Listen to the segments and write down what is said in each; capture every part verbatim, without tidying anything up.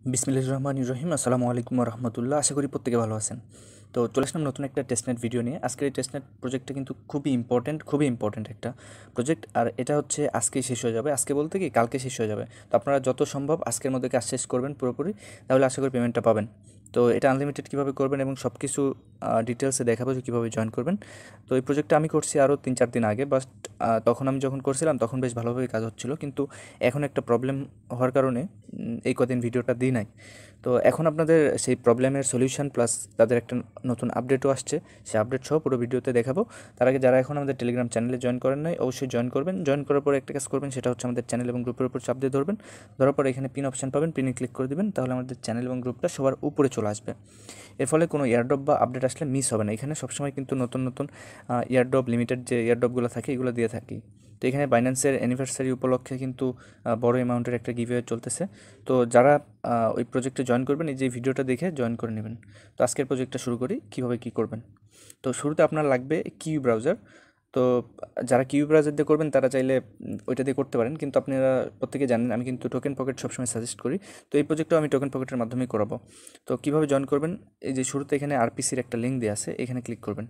বিসমিল্লাহির রহমানির রহিম। আসসালামু আলাইকুম ওয়া রাহমাতুল্লাহ। আশা করি প্রত্যেকে ভালো আছেন। তো চলে আসলাম নতুন একটা টেস্টনেট ভিডিও নিয়ে। আজকের এই টেস্টনেট প্রজেক্টটা কিন্তু খুবই ইম্পর্ট্যান্ট খুবই ইম্পর্ট্যান্ট একটা প্রজেক্ট। আর এটা হচ্ছে আজকেই শেষ হয়ে যাবে। আজকে বলতে কি কালকে শেষ হয়ে যাবে। তো আপনারা যত সম্ভব আজকের মধ্যে কাজ শেষ করবেন পুরোপুরি, তাহলে আশা করি পেমেন্টটা পাবেন। তো এটা আনলিমিটেড কীভাবে করবেন এবং সব কিছু ডিটেলসে দেখাবো যে কীভাবে জয়েন করবেন। তো এই প্রজেক্টটা আমি করছি আরও তিন চার দিন আগে, বাট তখন আমি যখন করছিলাম তখন বেশ ভালোভাবে কাজ হচ্ছিলো, কিন্তু এখন একটা প্রবলেম হওয়ার কারণে উম, এই কদিন ভিডিওটা দিই নাই। তো এখন আপনাদের সেই প্রবলেমের সলিউশন প্লাস তাদের একটা নতুন আপডেটও আসছে, সেই আপডেট সহ পুরো ভিডিওতে দেখাবো। তার আগে যারা এখন আমাদের টেলিগ্রাম চ্যানেলে জয়েন করেন নাই অবশ্যই জয়েন করবেন। জয়েন করার পরে একটা কাজ করবেন, সেটা হচ্ছে আমাদের চ্যানেল এবং গ্রুপের উপর চাপ দিয়ে ধরবেন। ধরার পরে এখানে পিন অপশন পাবেন, পিনে ক্লিক করে দেবেন, তাহলে আমাদের চ্যানেল এবং গ্রুপটা সবার উপরে চলে আসবে। এর ফলে কোনো এয়ারড্রপ বা আপডেট আসলে মিস হবে না। এখানে সবসময় কিন্তু নতুন নতুন এয়ারড্রপ লিমিটেড যে এয়ারড্রপগুলো থাকে এগুলো দিয়ে থাকি। তো এখানে বাইন্যান্সের অ্যানিভার্সারি উপলক্ষে কিন্তু বড় অ্যামাউন্টের একটা গিভওয়ে চলতেছে। তো যারা ওই প্রজেক্টে জয়েন করবেন এই যে ভিডিওটা দেখে জয়েন করে নেবেন। তো আজকের প্রজেক্টটা শুরু করি, কীভাবে কী করবেন। তো শুরুতে আপনার লাগবে কিউ ব্রাউজার। তো যারা কিউ ব্রাউজার দিয়ে করবেন তারা চাইলে ওইটা দিয়ে করতে পারেন, কিন্তু আপনারা প্রত্যেকে জানেন আমি কিন্তু টোকেন পকেট সবসময় সাজেস্ট করি। তো এই প্রজেক্টটাও আমি টোকেন পকেটের মাধ্যমেই করাবো। তো কীভাবে জয়েন করবেন, এই যে শুরুতে এখানে আরপিসির একটা লিঙ্ক দেওয়া আছে, এখানে ক্লিক করবেন।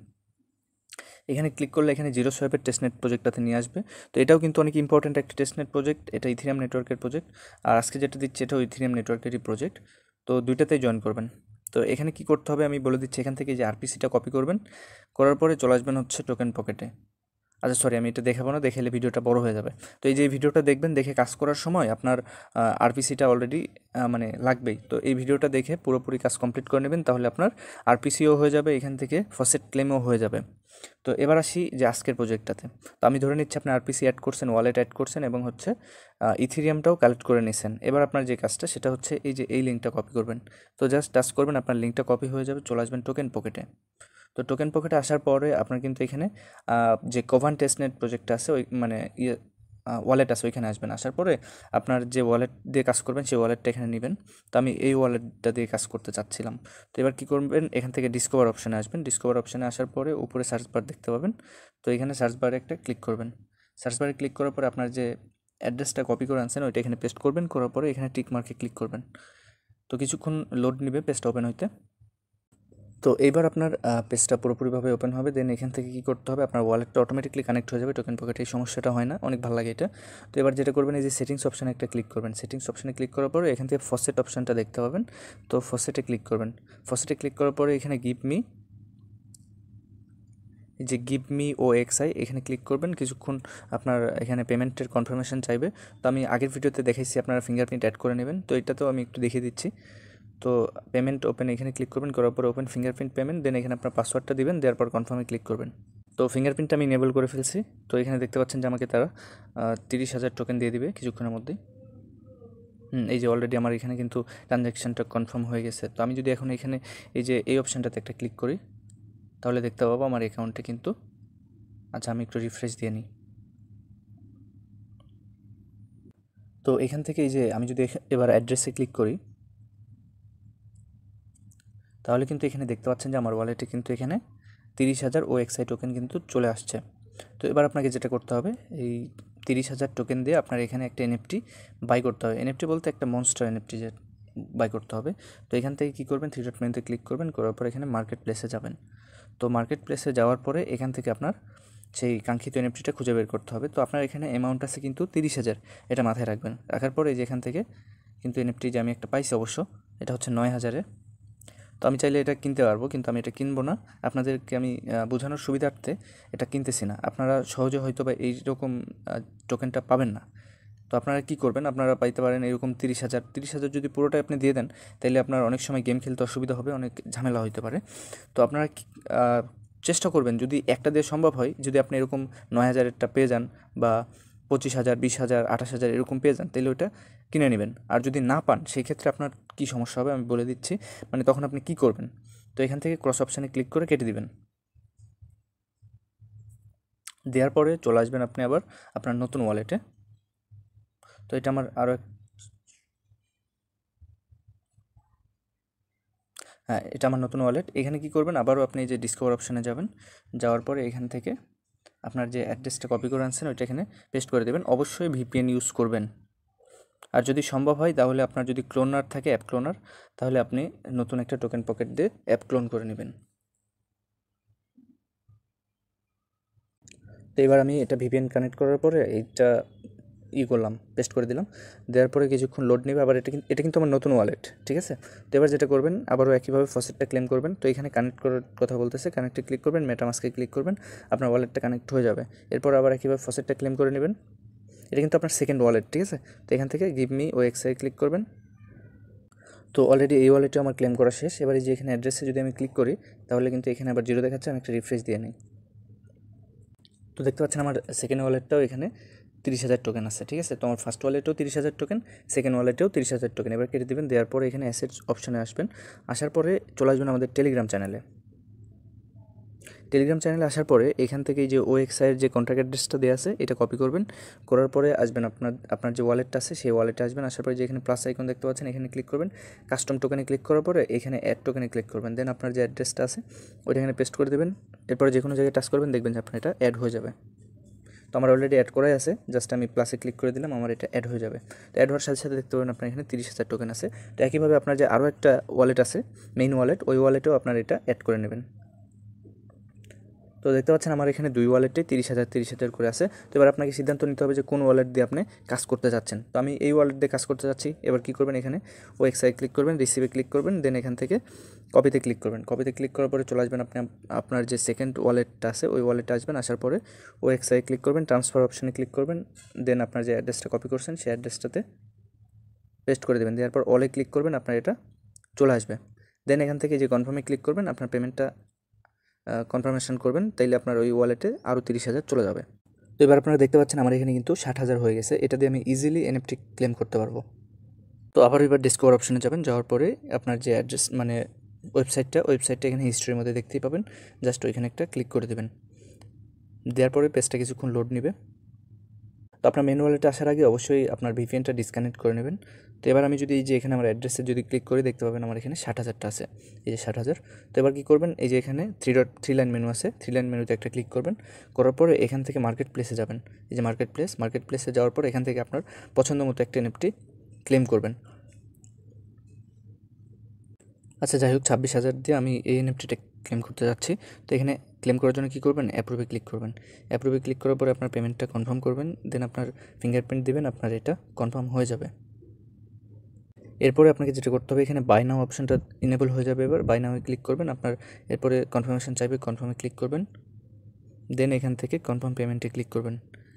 এখানে ক্লিক করলে এখানে জিরো সোয়াপের টেস্টনেট প্রজেক্টটাতে নিয়ে আসবে। তো এটাও কিন্তু অনেক ইম্পর্ট্যান্ট একটা টেস্টনেট প্রজেক্ট। এটা ইথিরিয়াম নেটওয়ার্কের প্রজেক্ট, আর আজকে যেটা দিচ্ছে এটাও ইথিরিয়াম নেটওয়ার্কেরই প্রজেক্ট। তো দুইটাতেই জয়েন করবেন। তো এখানে কি করতে হবে আমি বলে দিচ্ছি। এখান থেকে যে আরপিসিটা কপি করবেন, করার পরে চলে আসবেন হচ্ছে টোকেন পকেটে। আচ্ছা সরি, আমি এটা দেখাবো না, দেখালে ভিডিওটা বড় হয়ে যাবে। তো এই যে ভিডিওটা দেখবেন, দেখে কাজ করার সময় আপনার আরপিসিটা অলরেডি মানে লাগবেই। তো এই ভিডিওটা দেখে পুরোপুরি কাজ কমপ্লিট করে নেবেন, তাহলে আপনার আরপিসিও হয়ে যাবে, এখান থেকে ফসেট ক্লেমও হয়ে যাবে। তো এবার আসি যে আজকের প্রজেক্টটাতে। তো আমি ধরে নিচ্ছি আপনি আরপিসি অ্যাড করছেন, ওয়ালেট অ্যাড করছেন এবং হচ্ছে ইথিরিয়ামটাও কালেক্ট করে নিয়েছেন। এবার আপনার যে কাজটা সেটা হচ্ছে এই যে এই লিঙ্কটা কপি করবেন। তো জাস্ট টাচ করবেন, আপনার লিঙ্কটা কপি হয়ে যাবে, চলে আসবেন টোকেন পকেটে। তো টোকেন পকেটে আসার পরে আপনার কিন্তু এখানে যে কোভান টেস্টনেট প্রজেক্টটা আছে ওই মানে ইয়ে ওয়ালেট আছে, ওইখানে আসবেন। আসার পরে আপনার যে ওয়ালেট দিয়ে কাজ করবেন সেই ওয়ালেটটা এখানে নেবেন। তো আমি এই ওয়ালেটটা দিয়ে কাজ করতে চাচ্ছিলাম। তো এবার কী করবেন, এখান থেকে ডিসকভার অপশানে আসবেন। ডিসকভার অপশানে আসার পরে উপরে সার্চ বার দেখতে পাবেন। তো এখানে সার্চ বারে একটা ক্লিক করবেন। সার্চ বারে ক্লিক করার পরে আপনার যে অ্যাড্রেসটা কপি করে আনছেন ওইটা এখানে পেস্ট করবেন। করার পরে এখানে টিক মার্কে ক্লিক করবেন। তো কিছুক্ষণ লোড নেবে পেজটা ওপেন হইতে। তো এইবার আপনার পেজটা পুরোপুরিভাবে ওপেন হবে। দেন এখান থেকে কী করতে হবে, আপনার ওয়ালেটটা অটোমেটিকলি কানেক্ট হয়ে যাবে টোকেন পকেটে। এই সমস্যাটা হয় না, অনেক ভালো লাগে এটা। তো এবার যেটা করবেন, এই যে সেটিংস অপশানে একটা ক্লিক করবেন। সেটিংস অপশানে ক্লিক করার পরে এখান থেকে ফসেট অপশানটা দেখতে পাবেন। তো ফসেটে ক্লিক করবেন। ফসেটে ক্লিক করার পরে এখানে গিভ মি, এই যে give me O X I এখানে ক্লিক করবেন। কিছুক্ষণ আপনার এখানে পেমেন্টের কনফার্মেশন চাইবে। তো আমি আগের ভিডিওতে দেখাইছি আপনারা ফিঙ্গারপ্রিন্ট অ্যাড করে নেবেন। তো এটাতেও আমি একটু দেখিয়ে দিচ্ছি। তো পেমেন্ট ওপেন এখানে ক্লিক করবেন, করার পর ওপেন ফিঙ্গারপ্রিন্ট পেমেন্ট। দেন এখানে আপনার পাসওয়ার্ডটা দিবেন, দেওয়ার পর কনফার্মে ক্লিক করবেন। তো ফিঙ্গারপ্রিন্টটা আমি এনেবল করে ফেলছি। তো এখানে দেখতে পাচ্ছেন যে আমাকে তারা তিরিশ হাজার টোকেন দিয়ে দিবে কিছুক্ষণের মধ্যেই। হুম এই যে অলরেডি আমার এখানে কিন্তু ট্রানজ্যাকশানটা কনফার্ম হয়ে গেছে। তো আমি যদি এখন এখানে এই যে এই অপশানটাতে একটা ক্লিক করি, তাহলে দেখতে পাবো আমার অ্যাকাউন্টে কিন্তু, আচ্ছা আমি একটু রিফ্রেশ দিয়ে নিই। তো এখান থেকে এই যে আমি যদি এবার অ্যাড্রেসে ক্লিক করি, তাহলে কিন্তু এখানে দেখতে পাচ্ছেন যে আমার ওয়ালেটে কিন্তু এখানে তিরিশ হাজার ও এক্সআই টোকেন কিন্তু চলে আসছে। তো এবার আপনাকে যেটা করতে হবে, এই তিরিশ হাজার টোকেন দিয়ে আপনার এখানে একটা এনএফটি বাই করতে হবে। এনএফটি বলতে একটা মনস্টার এনএফটি যে বাই করতে হবে। তো এখান থেকে কী করবেন, থ্রি ডট মেনুতে ক্লিক করবেন, করার পর এখানে মার্কেট প্লেসে যাবেন। তো মার্কেট প্লেসে যাওয়ার পরে এখান থেকে আপনার সেই কাঙ্ক্ষিত এনএফটিটা খুঁজে বের করতে হবে। তো আপনার এখানে অ্যামাউন্ট আছে কিন্তু তিরিশ হাজার, এটা মাথায় রাখবেন। রাখার পরে যে এখান থেকে কিন্তু এনএফটি যে আমি একটা পাইছি অবশ্য, এটা হচ্ছে নয় হাজারে। তো আমি চাইলে এটা কিনতে পারবো, কিন্তু আমি এটা কিনবো না। আপনাদেরকে আমি বোঝানোর সুবিধার্থে এটা কিনতেছি না। আপনারা সহজে হয়তো বা এইরকম টোকেনটা পাবেন না। তো আপনারা কী করবেন, আপনারা পাইতে পারেন এরকম তিরিশ হাজার তিরিশ হাজার যদি পুরোটাই আপনি দিয়ে দেন, তাহলে আপনার অনেক সময় গেম খেলতে অসুবিধা হবে, অনেক ঝামেলা হতে পারে। তো আপনারা চেষ্টা করবেন যদি একটা দিয়ে সম্ভব হয়, যদি আপনি এরকম নয় হাজারেরটা পেয়ে যান বা পঁচিশ হাজার বিশ হাজার আঠাশ হাজার এরকম পেয়ে যান, তাহলে ওইটা কিনে নেবেন। আর যদি না পান সেই ক্ষেত্রে আপনার কী সমস্যা হবে আমি বলে দিচ্ছি। মানে তখন আপনি কী করবেন, তো এখান থেকে ক্রস অপশানে ক্লিক করে কেটে দিবেন। দেওয়ার পরে চলে আসবেন আপনি আবার আপনার নতুন ওয়ালেটে। তো এটা আমার আরও হ্যাঁ এটা আমার নতুন ওয়ালেট। এখানে কী করবেন, আবারও আপনি এই যে ডিসকভার অপশানে যাবেন। যাওয়ার পরে এখান থেকে আপনার যে অ্যাড্রেসটা কপি করে আনছেন ওইটা এখানে পেস্ট করে দেবেন। অবশ্যই ভিপিএন ইউজ করবেন। আর যদি সম্ভব হয় তাহলে আপনার যদি ক্লোনার থাকে, অ্যাপ ক্লোনার, তাহলে আপনি নতুন একটা টোকেন পকেট দিয়ে অ্যাপ ক্লোন করে নেবেন। তো এবার আমি এটা ভিপিএন কানেক্ট করার পরে এইটা ই করলাম, পেস্ট করে দিলাম। দেওয়ার পরে কিছুক্ষণ লোড নেবে। আবার এটা কিন্তু এটা কিন্তু আমার নতুন ওয়ালেট, ঠিক আছে। তো এবার যেটা করবেন, আবারও একইভাবে ফসেটটা ক্লেম করবেন। তো এখানে কানেক্ট করার কথা বলতেছে, কানেক্টে ক্লিক করবেন, মেটামাস্কে ক্লিক করবেন, আপনার ওয়ালেটটা কানেক্ট হয়ে যাবে। এরপর আবার একইভাবে ফসেটটা ক্লেম করে নেবেন। এটা কিন্তু আপনার সেকেন্ড ওয়ালেট, ঠিক আছে। তো এখান থেকে গিভ মি ওএক্সআই ক্লিক করবেন। তো অলরেডি এই ওয়ালেটে আমার ক্লেম করা শেষ। এবার এই যে এখানে অ্যাড্রেসে যদি আমি ক্লিক করি, তাহলে কিন্তু এখানে আবার জিরো দেখাচ্ছে। আমি একটা রিফ্রেশ দিয়ে নিই। তো দেখতে পাচ্ছেন আমার সেকেন্ড ওয়ালেটটাও এখানে তিরিশ হাজার টোকেন আছে, ঠিক আছে। তো আমার ফার্স্ট ওয়ালেটেও তিরিশ হাজার টোকেন, সেকেন্ড ওয়ালেটেও তিরিশ হাজার টোকেন। এবার কেটে দেবেন। দেওয়ার পরে এখানে অ্যাসেটস অপশানে আসবেন। আসার পরে চলে আসবেন আমাদের টেলিগ্রাম চ্যানেলে। টেলিগ্রাম চ্যানেলে আসার পরে এখান থেকে এই যে ওএক্সআইয়ের যে কন্ট্যাক্ট অ্যাড্রেসটা দেওয়া আছে, এটা কপি করবেন। করার পরে আসবেন আপনার আপনার যে ওয়ালেটটা আছে সেই ওয়ালেটে আসবেন। আসার পরে যে এখানে প্লাস আইকন দেখতে পাচ্ছেন, এখানে ক্লিক করবেন। কাস্টম টোকেনে ক্লিক করার পরে এখানে অ্যাড টোকেনে ক্লিক করবেন। দেন আপনার যে অ্যাড্রেসটা আছে ওইটা এখানে পেস্ট করে দেবেন। এরপরে যে কোনো জায়গায় টাচ করবেন, দেখবেন যে আপনার এটা অ্যাড হয়ে যাবে। তো আমার অলরেডি অ্যাড করাই আছে, জাস্ট আমি প্লাসে ক্লিক করে দিলাম, আমার এটা অ্যাড হয়ে যাবে। তো অ্যাড হওয়ার সাথে সাথে দেখতে পাবেন আপনার এখানে তিরিশ হাজার টোকেন আছে। তো একইভাবে আপনার যে আরও একটা ওয়ালেট আছে, মেইন ওয়ালেট, ওই ওয়ালেটেও আপনার এটা অ্যাড করে নেবেন। তো দেখতে পাচ্ছেন আমার এখানে দুই ওয়ালেটে তিরিশ হাজার তিরিশ হাজার করে আছে। তো এবার আপনাকে সিদ্ধান্ত নিতে হবে যে কোন ওয়ালেট দিয়ে আপনি কাজ করতে যাচ্ছেন। তো আমি এই ওয়ালেট দিয়ে কাজ করতে যাচ্ছি। এবার কী করবেন, এখানে ওএক্সআই ক্লিক করবেন, রিসিভে ক্লিক করবেন, দেন এখান থেকে কপিতে ক্লিক করবেন। কপিতে ক্লিক করার পরে চলে আসবেন আপনি আপনার যে সেকেন্ড ওয়ালেটটা আছে ওই ওয়ালেটে আসবেন। আসার পরে ওএক্সআই ক্লিক করবেন, ট্রান্সফার অপশানে ক্লিক করবেন, দেন আপনার যে অ্যাড্রেসটা কপি করছেন সেই অ্যাড্রেসটাতে পেস্ট করে দেবেন। দেওয়ার পর অলে ক্লিক করবেন, আপনার এটা চলে আসবে। দেন এখান থেকে যে কনফার্মে ক্লিক করবেন, আপনার পেমেন্টটা কনফার্মেশন করবেন, তাইলে আপনার ওই ওয়ালেটে আরও তিরিশ হাজার চলে যাবে। তো এবার আপনারা দেখতে পাচ্ছেন আমার এখানে কিন্তু ষাট হাজার হয়ে গেছে। এটা দিয়ে আমি ইজিলি এনএফটি ক্লেম করতে পারবো। তো আবার এবার ডিসকভার অপশনে যাবেন। যাওয়ার পরে আপনার যে অ্যাড্রেস মানে ওয়েবসাইটটা ওয়েবসাইটটা এখানে হিস্ট্রির মধ্যে দেখতেই পাবেন। জাস্ট ওইখানে একটা ক্লিক করে দেবেন। দেওয়ার পরে পেজটা কিছুক্ষণ লোড নেবে। তো আপনার মেন ওয়ালেটে আসার আগে অবশ্যই আপনার ভিপিএনটা ডিসকানেক্ট করে নেবেন। তো এবার আমি যদি এই যে এখানে আমার অ্যাড্রেসে যদি ক্লিক করি, দেখতে পাবেন আমার এখানে ষাট হাজারটা আছে, এই যে ষাট হাজার। তো এবার কী করবেন, এই যে এখানে three dot three line menu আছে, থ্রি লাইন মেনুতে একটা ক্লিক করবেন। করার পরে এখান থেকে মার্কেট প্লেসে যাবেন। এই যে মার্কেট প্লেস, মার্কেট প্লেসে যাওয়ার পর এখান থেকে আপনার পছন্দ মতো একটা এনএফটি ক্লেম করবেন। আচ্ছা যাই হোক, ছাব্বিশ হাজার দিয়ে আমি এই এনএফটিটা ক্লেম করতে যাচ্ছি। তো এখানে ক্লেম করার জন্য কী করবেন, অ্যাপ্রুভে ক্লিক করবেন। অ্যাপ্রুভে ক্লিক করার পরে আপনার পেমেন্টটা কনফার্ম করবেন, দেন আপনার ফিঙ্গারপ্রিন্ট দিবেন, আপনার এটা কনফার্ম হয়ে যাবে। এরপরে আপনাকে যেটা করতে হবে, এখানে বাই নাও অপশনটা ইনেবল হয়ে যাবে। এবার বাই নাও ক্লিক করবেন, আপনার এরপরে কনফার্মেশন চাইবে, কনফার্মে ক্লিক করবেন, দেন এখান থেকে কনফার্ম পেমেন্টে ক্লিক করবেন।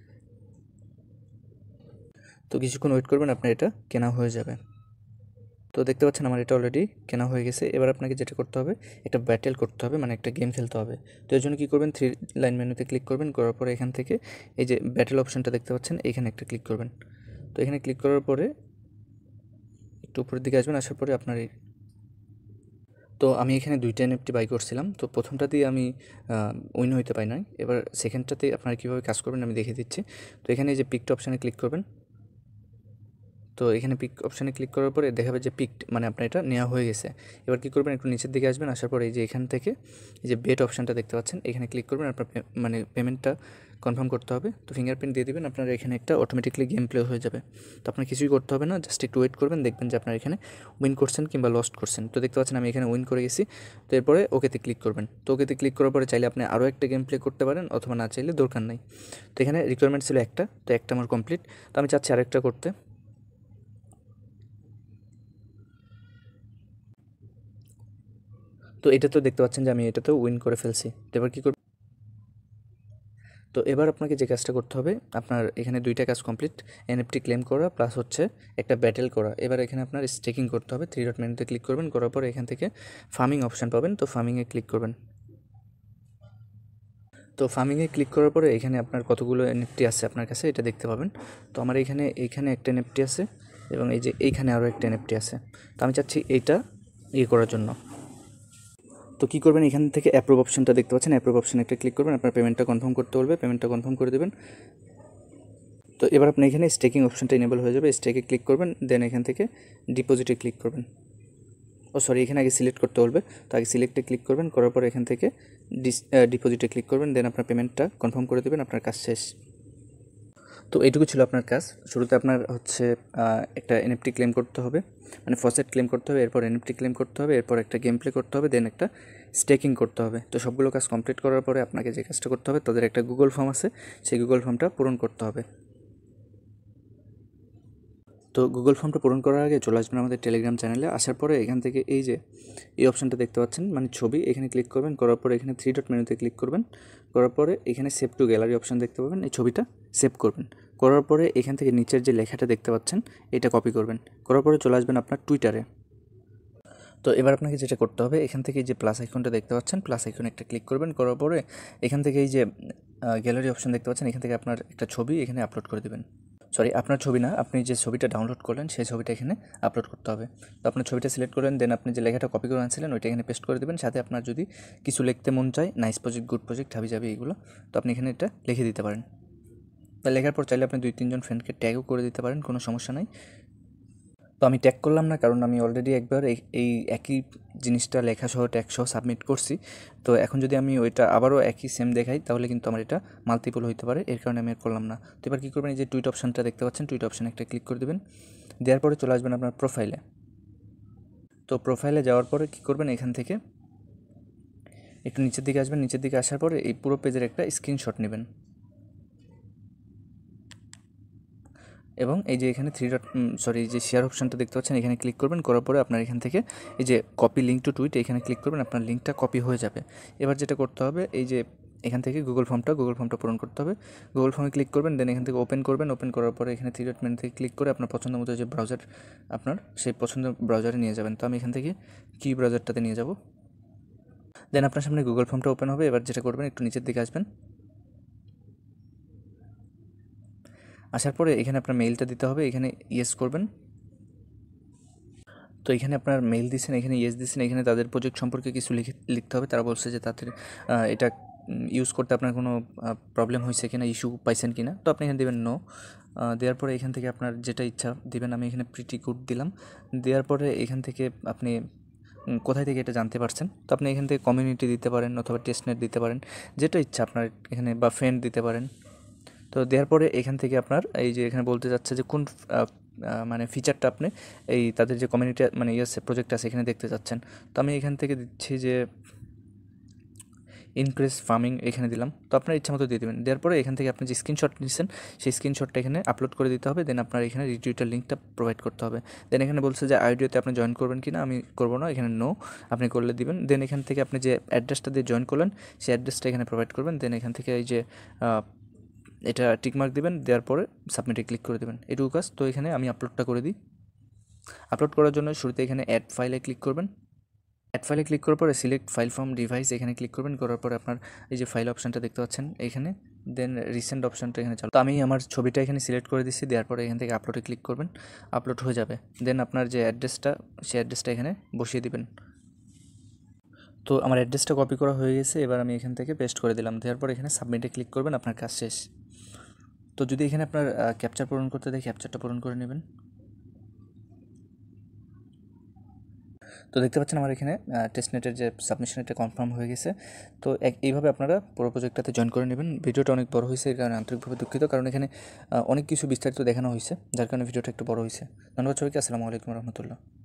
তো কিছুক্ষণ ওয়েট করবেন, আপনার এটা কেনা হয়ে যাবে। তো দেখতে পাচ্ছেন আমার এটা অলরেডি কেনা হয়ে গেছে। এবার আপনাকে যেটা করতে হবে, একটা ব্যাটেল করতে হবে, মানে একটা গেম খেলতে হবে। তো এর জন্য কী করবেন, থ্রি লাইন মেনুতে ক্লিক করবেন। করার পরে এখান থেকে এই যে ব্যাটেল অপশনটা দেখতে পাচ্ছেন, এখানে একটা ক্লিক করবেন। তো এখানে ক্লিক করার পরে একটু উপরের দিকে আসবেন। আসার পরে আপনার এই তো আমি এখানে দুইটা এনএফটি বাই করছিলাম। তো প্রথমটাতেই আমি উইন হইতে পাই নাই। এবার সেকেন্ডটাতে আপনারা কীভাবে কাজ করবেন আমি দেখিয়ে দিচ্ছি। তো এখানে যে পিকড অপশানে ক্লিক করবেন। তো এখানে পিক অপশানে ক্লিক করার পরে দেখাবে যে পিকড মানে আপনার এটা নেওয়া হয়ে গেছে। এবার কী করবেন, একটু নিচের দিকে আসবেন। আসার পরে এই যে এখান থেকে এই যে বেট অপশানটা দেখতে পাচ্ছেন, এখানে ক্লিক করবেন। আপনার মানে পেমেন্টটা কনফার্ম করতে হবে। তো ফিঙ্গারপ্রিন্ট দিয়ে দেবেন, আপনার এখানে একটা অটোমেটিকলি গেম প্লে হয়ে যাবে। তো আপনার কিছুই করতে হবে না, জাস্ট একটু ওয়েট করবেন, দেখবেন যে আপনার এখানে উইন করছেন কিংবা লস্ট করছেন। তো দেখতে পাচ্ছেন আমি এখানে উইন করে গেছি। তো এরপরে ওকেতে ক্লিক করবেন। তো ওকেতে ক্লিক করার পরে চাইলে আপনি আরও একটা গেম প্লে করতে পারেন, অথবা না চাইলে দরকার নাই। তো এখানে রিকোয়ারমেন্ট ছিল একটা, তো একটা আমার কমপ্লিট। তো আমি চাচ্ছি আরেকটা করতে। তো এটা তো দেখতে পাচ্ছেন যে আমি এটাতেও উইন করে ফেলছি। তো এবার কী করব, তো এবার আপনাকে যে কাজটা করতে হবে, আপনার এখানে দুইটা কাজ কমপ্লিট, এনএফটি ক্লেম করা প্লাস হচ্ছে একটা ব্যাটেল করা। এবার এখানে আপনার স্টেকিং করতে হবে। থ্রি ডট মেনুতে ক্লিক করবেন, করার পর এখান থেকে ফার্মিং অপশান পাবেন। তো ফার্মিংয়ে ক্লিক করবেন। তো ফার্মিংয়ে ক্লিক করার পরে এখানে আপনার কতগুলো এনএফটি আছে আপনার কাছে এটা দেখতে পাবেন। তো আমার এখানে এইখানে একটা এনএফটি আছে, এবং এই যে এইখানে আরও একটা এনএফটি আছে। তো আমি চাচ্ছি এইটা ইয়ে করার জন্য। তো কী করবেন, এখান থেকে অ্যাপ্রুভ অপশনটা দেখতে পাচ্ছেন, অ্যাপ্রুভ অপশানে একটা ক্লিক করবেন। আপনার পেমেন্টটা কনফার্ম করতে বলবে, পেমেন্টটা কনফার্ম করে দেবেন। তো এবার আপনি এখানে স্টেকিং অপশনটা ইনেবল হয়ে যাবে, স্টেকে ক্লিক করবেন, দেন এখান থেকে ডিপোজিটে ক্লিক করবেন। ও সরি, এখানে আগে সিলেক্ট করতে বলবে, তো আগে সিলেক্টে ক্লিক করবেন। করার পর এখান থেকে ডিস ডিপোজিটে ক্লিক করবেন, দেন আপনার পেমেন্টটা কনফার্ম করে দেবেন, আপনার কাজ শেষ। তো তো এইটুকু ছিল আপনার কাজ। শুরুতে আপনার হচ্ছে একটা এনএফটি ক্লেম করতে হবে, মানে ফসেট ক্লেম করতে হবে, এরপর এনএফটি ক্লেম করতে হবে, এরপর একটা গেম প্লে করতে হবে, দেন একটা স্টেকিং করতে হবে। তো সবগুলো কাজ কমপ্লিট করার পরে আপনাকে যে কাজটা করতে হবে, তাদের একটা গুগল ফর্ম আছে, সেই গুগল ফর্মটা পূরণ করতে হবে। তো গুগল ফর্মটা পূরণ করার আগে চলে আসবেন আমাদের টেলিগ্রাম চ্যানেলে। আসার পরে এখান থেকে এই যে এই অপশানটা দেখতে পাচ্ছেন, মানে ছবি, এখানে ক্লিক করবেন। করার পরে এখানে থ্রি ডট মেনুতে ক্লিক করবেন। করার পরে এখানে সেভ টু গ্যালারি অপশান দেখতে পাবেন, এই ছবিটা সেভ করবেন। করার পরে এখান থেকে নিচের যে লেখাটা দেখতে পাচ্ছেন, এটা কপি করবেন। করার পরে চলে আসবেন আপনার টুইটারে। তো এবার আপনাকে যেটা করতে হবে, এখান থেকে যে প্লাস আইকনটা দেখতে পাচ্ছেন, প্লাস আইকনে একটা ক্লিক করবেন। করার পরে এখান থেকে এই যে গ্যালারি অপশান দেখতে পাচ্ছেন, এখান থেকে আপনার একটা ছবি এখানে আপলোড করে দেবেন। সরি, আপনার ছবি না, আপনি যে ছবিটা ডাউনলোড করলেন সেই ছবিটা এখানে আপলোড করতে হবে। তো আপনার ছবিটা সিলেক্ট করলেন, দেন আপনি যে লেখাটা কপি করে আনছিলেন ওইটা এখানে পেস্ট করে দেবেন। সাথে আপনার যদি কিছু লিখতে মন চায়, নাইস প্রজেক্ট, গুড প্রজেক্ট, হাবি যাবি, এইগুলো, তো আপনি এখানে এটা লিখে দিতে পারেন। তা লেখার পর চাইলে আপনি দুই তিনজন ফ্রেন্ডকে ট্যাগও করে দিতে পারেন, কোনো সমস্যা নাই। তো আমি ট্যাগ করলাম না, কারণ আমি অলরেডি একবার এই এই একই জিনিসটা লেখা সহ ট্যাগ সহ সাবমিট করছি। তো এখন যদি আমি ওইটা আবারও একই সেম দেখাই, তাহলে কিন্তু আমার এটা মাল্টিপল হইতে পারে, এর কারণে আমি আর করলাম না। তো এবার কী করবেন, এই যে টুইট অপশানটা দেখতে পাচ্ছেন, টুইট অপশানে একটা ক্লিক করে দেবেন। দেওয়ার পরে চলে আসবেন আপনার প্রোফাইলে। তো প্রোফাইলে যাওয়ার পরে কী করবেন, এখান থেকে একটু নিচের দিকে আসবেন। নিচের দিকে আসার পরে এই পুরো পেজের একটা স্ক্রিনশট নেবেন এবং এই যে এখানে থ্রি ডট সরি এই যে শেয়ার অপশানটা দেখতে পাচ্ছেন, এখানে ক্লিক করবেন। করার পরে আপনার এখান থেকে এই যে কপি লিঙ্ক টু টুইট, এখানে ক্লিক করবেন, আপনার লিঙ্কটা কপি হয়ে যাবে। এবার যেটা করতে হবে, এই যে এখান থেকে গুগল ফর্মটা গুগল ফর্মটা পূরণ করতে হবে। গুগল ফর্মে ক্লিক করবেন, দেন এখান থেকে ওপেন করবেন। ওপেন করার পরে এখানে থ্রি ডট মেনু থেকে ক্লিক করে আপনার পছন্দ মতো যে ব্রাউজার, আপনার সেই পছন্দের ব্রাউজারে নিয়ে যাবেন। তো আমি এখান থেকে কি ব্রাউজারটাতে নিয়ে যাব। দেন আপনার সামনে গুগল ফর্মটা ওপেন হবে। এবার যেটা করবেন, একটু নিচের দিকে আসবেন। আসার পরে এখানে আপনার মেইলটা দিতে হবে, এখানে ইয়েস করবেন। তো এখানে আপনার মেইল দিচ্ছেন, এখানে ইয়েস দিচ্ছেন। এখানে তাদের প্রজেক্ট সম্পর্কে কিছু লিখে লিখতে হবে। তারা বলছে যে তাদের এটা ইউজ করতে আপনার কোনো প্রবলেম হয়েছে কিনা, ইস্যু পাইছেন কিনা। তো আপনি এখানে দেবেন নো। দেওয়ার পরে এখান থেকে আপনার যেটা ইচ্ছা দিবেন। আমি এখানে প্রিটি গুড দিলাম। দেওয়ার পরে এখান থেকে আপনি কোথায় থেকে এটা জানতে পারছেন, তো আপনি এখান থেকে কমিউনিটি দিতে পারেন অথবা টেস্টনেট দিতে পারেন, যেটা ইচ্ছা আপনার এখানে, বা ফ্রেন্ড দিতে পারেন। তো দেওয়ার পরে এখান থেকে আপনার এই যে এখানে বলতে যাচ্ছে যে কোন মানে ফিচারটা আপনি এই তাদের যে কমিউনিটি মানে ইয়েস প্রজেক্ট আছে এখানে দেখতে চাচ্ছেন। তো আমি এখান থেকে দিচ্ছি যে ইনক্রিজ ফার্মিং, এখানে দিলাম। তো আপনার ইচ্ছা মতো দিয়ে দেবেন। দেওয়ার পরে এখান থেকে আপনি যে স্ক্রিনশট নিচ্ছেন সেই স্ক্রিনশটটা এখানে আপলোড করে দিতে হবে। দেন আপনার এখানে রিটুইটার লিঙ্কটা প্রোভাইড করতে হবে। দেন এখানে বলছে যে আইডিওতে আপনি জয়েন করবেন কি না, আমি করবো না, এখানে নো আপনি করলে দিবেন। দেন এখান থেকে আপনি যে অ্যাড্রেসটা দিয়ে জয়েন করলেন সেই অ্যাড্রেসটা এখানে প্রোভাইড করবেন। দেন এখান থেকে এই যে এটা টিকমার্ক দেবেন, দেওয়ার পরে সাবমিটে ক্লিক করে দেবেন, এটুকু কাজ। তো এখানে আমি আপলোডটা করে দিই। আপলোড করার জন্য শুরুতে এখানে অ্যাড ফাইলে ক্লিক করবেন। অ্যাড ফাইলে ক্লিক করার পরে সিলেক্ট ফাইল ফ্রম ডিভাইস, এখানে ক্লিক করবেন। করার পরে আপনার এই যে ফাইল অপশানটা দেখতে পাচ্ছেন এখানে, দেন রিসেন্ট অপশানটা এখানে চালু। তো আমি আমার ছবিটা এখানে সিলেক্ট করে দিচ্ছি। দেওয়ার পরে এখান থেকে আপলোডে ক্লিক করবেন, আপলোড হয়ে যাবে। দেন আপনার যে অ্যাড্রেসটা সেই অ্যাড্রেসটা এখানে বসিয়ে দিবেন। তো আমার অ্যাড্রেসটা কপি করা হয়ে গেছে। এবার আমি এখান থেকে পেস্ট করে দিলাম। দেওয়ার পর এখানে সাবমিটে ক্লিক করবেন, আপনার কাজ শেষ। তো যদি এখানে আপনার ক্যাপচার পূরণ করতে দেয়, ক্যাপচারটা পূরণ করে নেবেন। তো দেখতে পাচ্ছেন আমার এখানে টেস্টনেটের যে সাবমিশন এটা কনফার্ম হয়ে গেছে। তো এইভাবে আপনারা পুরো প্রজেক্টটাতে জয়েন করে নেবেন। ভিডিওটা অনেক বড় হয়েছে, এর কারণে আন্তরিকভাবে দুঃখিত, কারণ এখানে অনেক কিছু বিস্তারিত দেখানো হয়েছে, যার কারণে ভিডিওটা একটু বড় হয়েছে। ধন্যবাদ সবাইকে। আসসালামু আলাইকুম রহমতুল্লাহ।